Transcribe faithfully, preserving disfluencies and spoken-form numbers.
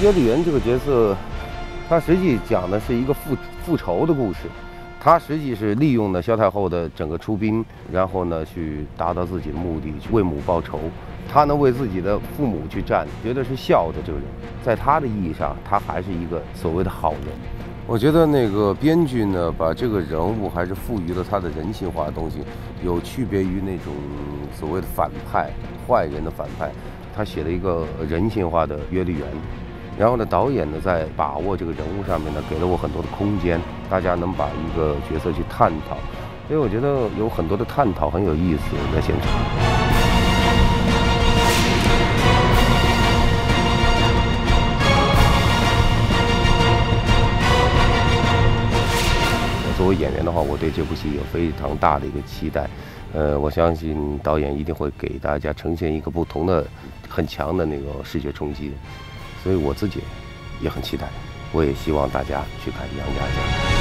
约丽媛这个角色，他实际讲的是一个复复仇的故事。他实际是利用了萧太后的整个出兵，然后呢去达到自己的目的，去为母报仇。他能为自己的父母去战，绝对是孝的这个人。在他的意义上，他还是一个所谓的好人。我觉得那个编剧呢，把这个人物还是赋予了他的人性化的东西，有区别于那种所谓的反派、坏人的反派。他写了一个人性化的约丽媛。然后呢，导演呢在把握这个人物上面呢，给了我很多的空间，大家能把一个角色去探讨，所以我觉得有很多的探讨很有意思在现场。作为演员的话，我对这部戏有非常大的一个期待，呃，我相信导演一定会给大家呈现一个不同的、很强的那个视觉冲击。所以我自己也很期待，我也希望大家去看《杨家将》。